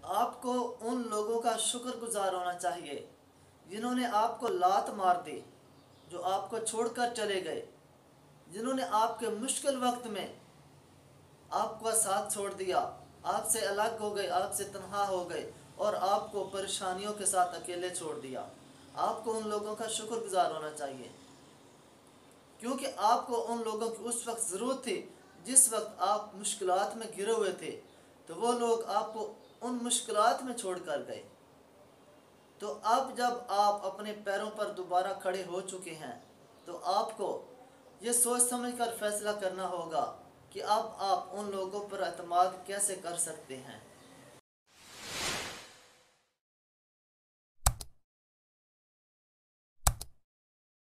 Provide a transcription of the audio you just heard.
आपको उन लोगों का शुक्रगुजार होना चाहिए जिन्होंने आपको लात मार दी, जो आपको छोड़कर चले गए, जिन्होंने आपके मुश्किल वक्त में आपका साथ छोड़ दिया, आपसे अलग हो गए, आपसे तन्हा हो गए और आपको परेशानियों के साथ अकेले छोड़ दिया। आपको उन लोगों का शुक्रगुजार होना चाहिए, क्योंकि आपको उन लोगों की उस वक्त ज़रूरत थी जिस वक्त आप मुश्किलात में घिरे हुए थे, तो वो लोग आपको उन मुश्किलात में छोड़ कर गए। तो अब जब आप अपने पैरों पर दोबारा खड़े हो चुके हैं, तो आपको ये सोच समझकर फैसला करना होगा कि अब आप उन लोगों पर एतमाद कैसे कर सकते हैं।